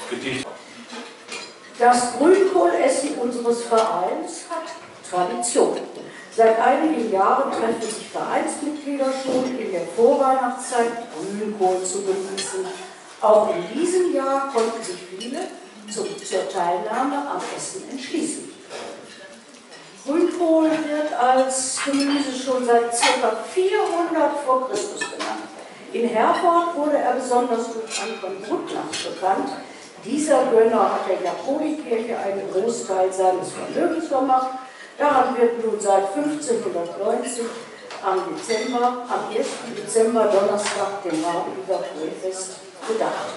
Gedicht. Das Grünkohlessen unseres Vereins hat Tradition. Seit einigen Jahren treffen sich Vereinsmitglieder schon in der Vorweihnachtszeit Grünkohl zu genießen. Auch in diesem Jahr konnten sich viele zur Teilnahme am Essen entschließen. Grünkohl wird als Gemüse schon seit ca. 400 vor Christus genannt. In Herford wurde er besonders durch Anton Bruckner bekannt. Dieser Gönner hat der Jakonikirche einen Großteil seines Vermögens gemacht. Daran wird nun seit 1590 am 1. Dezember, Donnerstag, dem Marburger Kohlfest, gedacht.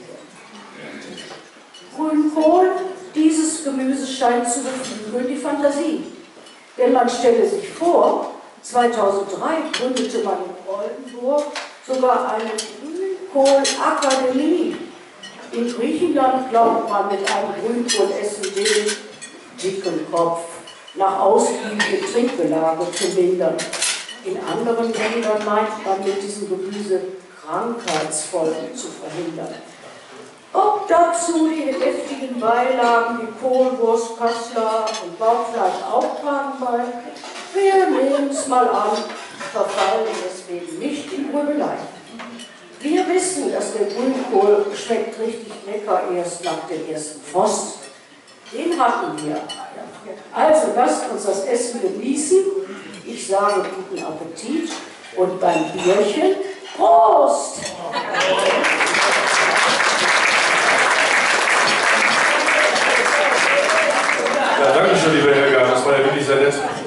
Grünkohl, dieses Gemüse scheint zu beflügeln die Fantasie. Denn man stelle sich vor, 2003 gründete man in Oldenburg sogar eine Grünkohlakademie. In Griechenland glaubt man mit einem Grünkohlessen den dicken Kopf nach ausgiebigem Trinkgelage zu mindern. In anderen Ländern meint man mit diesem Gemüse Krankheitsfolgen zu verhindern. Ob dazu die deftigen Beilagen wie Kohlwurst, Kassler und Bauchfleisch auch tragen bei, wir nehmen es mal an, verfallen deswegen nicht in Grübelei. Wir wissen, dass der Grünkohl schmeckt richtig lecker erst nach dem ersten Frost. Den hatten wir. Also lasst uns das Essen genießen. Ich sage guten Appetit und beim Bierchen Prost! Ja, danke schön, liebe Helga, das war ja wirklich sehr nett.